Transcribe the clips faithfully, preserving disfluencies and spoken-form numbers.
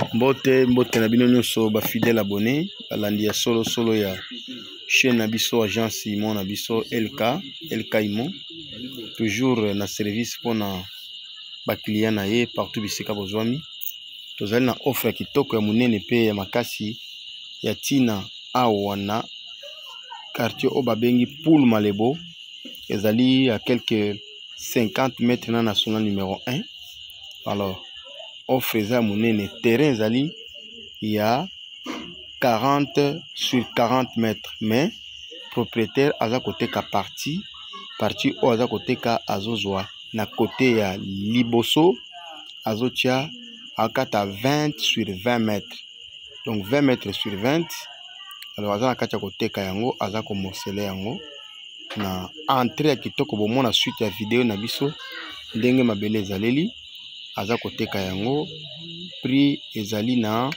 Mbote mbote na bino nyonso ba fidèle abonné balandi ya solo solo ya chaîne na biso agence Imo na biso L K L K Imo, toujours na service pour na ba client na ye partout bisika bozwami. Tozali na offre kitoko ya munene pe ya makasi ya tina awa na quartier o babengi Poul Malebo, ezali à quelques cinquante mètres na national numéro un. Alors offre eza munene, terrain ezali ya quarante sur quarante mètres, mais propriétaire aza côté ka partie partie o aza côté ka azozwa na côté ya liboso azotia akata vingt sur vingt mètres, donc vingt mètres sur vingt. Alors aza na kati ya côté ka yango aza ko morceler yango na entrée ya kitoko bomona suite ya vidéo na biso ndenge mabele ezaleli. Aza koteka yango prix ezali na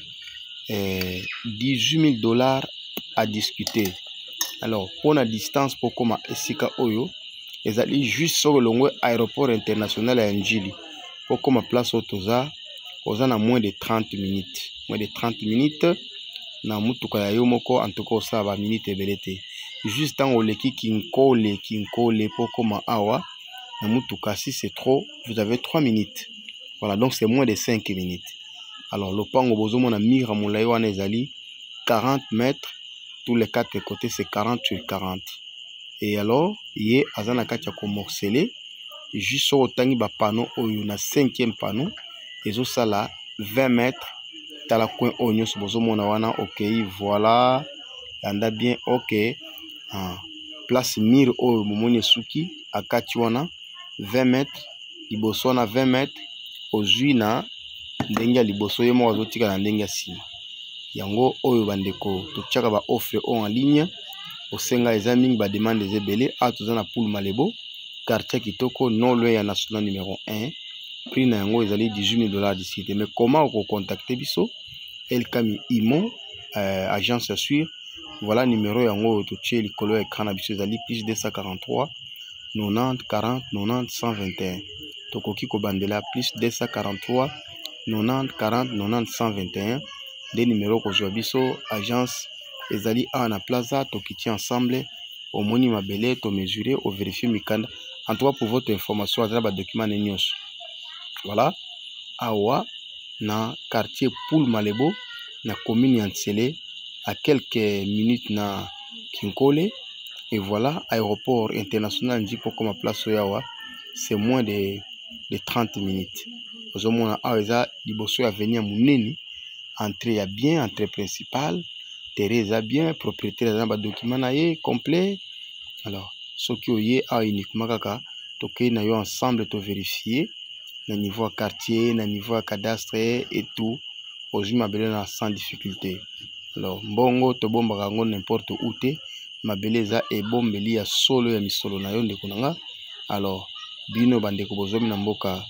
eh, dix-huit mille dollars à discuter. Alors pour la distance pour koma esika oyo ezali juste sur le aéroport international à Njili, pour koma place otoza oza na moins de trente minutes, moins de trente minutes na mutuka ya yo moko, en tout cas ça va minute ebelete juste tant oleki kinkole kinkole pour koma awa na mutuka. Si c'est trop, vous avez trois minutes. Voilà, donc c'est moins de cinq minutes. Alors, le pango bozomo na mira moulaye wana ezali quarante mètres. Tous les quatre côtés, c'est quarante sur quarante. Et alors, yé azana katia ko morcelé. Juste sur otangi ba panneau oyo na cinquième panneau. Ezo sala vingt mètres. Tala coin oyo so bozomo na wana, ok, voilà. Yanda bien, ok. Ah, place mire oyo momoni suki akati wana vingt mètres. Liboso na vingt mètres. Ozui na ndenge ya liboso ye mo azotika na ndenge ya sima. Yango oyo bandeko totiaka ba offre en ligne osenga eza mingi ba demande ezebele. A toza na Poul Malebo, quartier kitoko non loin ya national numéro un. Prix na yango ezali dix-huit mille dollars d'ici. Mais comment on peut contacter biso? L K Imo, euh, agence assure. Voilà numéro yango totie likolo ya écran na biso ezali plus deux cent quarante-trois quatre-vingt-dix quarante quatre-vingt-dix cent vingt et un. Tokoki ko bandela plus deux cent quarante-trois quatre-vingt-dix quarante quatre-vingt-dix cent vingt et un. Des numéros ko zwa biso agence ezali a na plaza tokiti ensemble au moni mabele to mesurer au vérifier mikanda. En tout cas pour votre information azala ba document nyonso. Voilà awa na quartier Poul Malebo na commune ya Ntsele à quelques minutes na Kinkole. Et voilà aéroport international Njipo comme place oyawa, c'est moins de de trente minutes. Ozomona aweza liboso ya venir munene, entrée ya bien, entrée principale, terrain bien, propriétaire za ba document na ye complet. Alors soki oye a uniquement kaka toke na yo ensemble to vérifier na niveau à quartier, na niveau à cadastre et tout. Ozui mabele na sans difficulté. Alors mbongo to bomba kango n'importe où te mabele za e bombeli ya solo ya misolo na yo ndeko nanga. Alors bino bandeko bozomi na mboka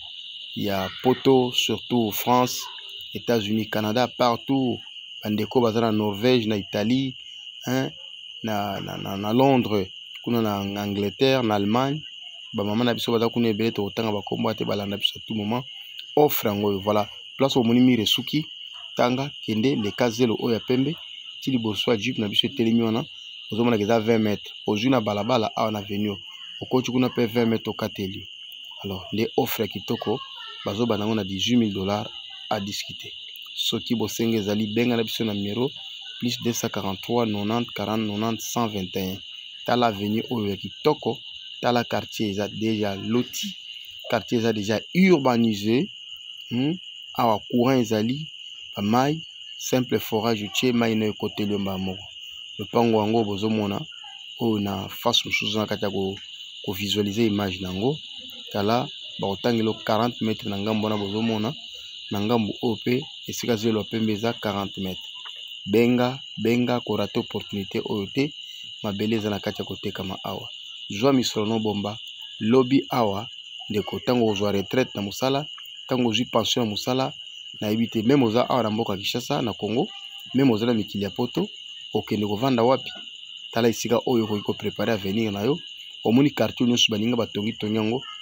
ya poto, surtout France, États-Unis, Canada, partout bandeko bazana Norvège na Italie, hein, na na na, na Londres, kuna na Angleterre, na Allemagne, ba mama na biso baza kuna ebele to tanga ba kombo ate balanda biso tout moment offre ngo. Voilà place au moni mire suki tanga kende le kazelo oya pembe ti liboso jeep na biso telemi wana ozomona keza vingt mètres ozui na balabala awa na venue okoti kuna pe vingt mètres okateli. Alors les offres kitoko bazo banango na dix-huit mille dollars à discuter. Soki bosenge ezali benga na biso na numéro plus deux cent quarante-trois quatre-vingt-dix quarante quatre-vingt-dix cent vingt et un. Tala avenue oyo kitoko, tala quartier eza déjà loti, quartier eza déjà urbanisé. Hmm? Awa courant ezali ba mai simple forage utie mai na côté le mbamo. Le pango wango bozomona oyo na face mususu na kati ya ko ko visualiser image nango. Tala ba otangelo quarante mètres na ngambo na bozomona na ngambo ope esika zelo pembe za quarante mètres. Benga benga ko rate opportunité oyo te mabele za na kati ya kote kama awa. Zwa misolo no bomba lobby awa ndeko tango ozwa retraite na musala, tango ozwi pension na musala na ebite même oza awa na mboka Kinshasa na Congo, même oza na mikili ya poto okende ko vanda wapi. Tala esika oyo ko préparer à venir na yo. Omoni quartier nyonso baninga batongi tonyango